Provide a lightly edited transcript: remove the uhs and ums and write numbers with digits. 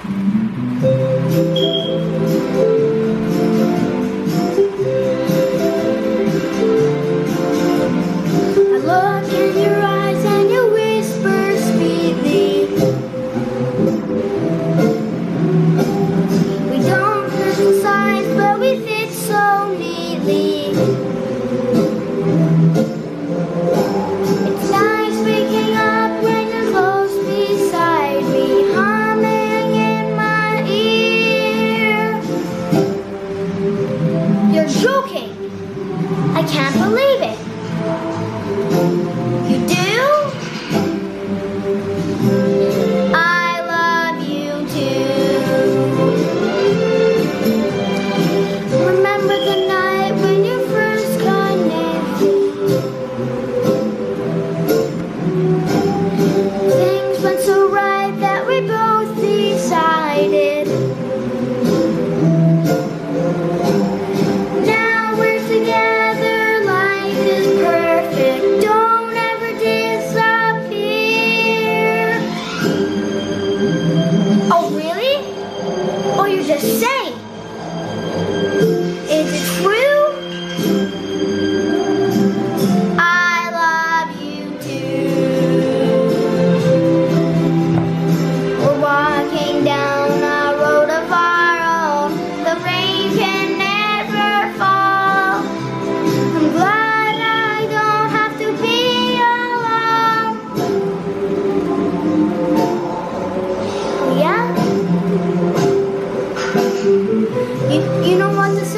look in your eyes and you whisper sweetly. We don't fit the size, but we fit so neatly. It's nice waking up when you're close beside me, humming in my ear. You're joking! I can't believe it. You do? I love you too. Remember the night when you first connected? Things went so right that we both decided. Now we're together, life is perfect. Don't ever disappear. Oh, really? Or you're just saying? Is it true? I love you too. We're walking down a road of our own. The rain can never fall. I'm glad I don't have to be alone. Oh, yeah? You know what to say?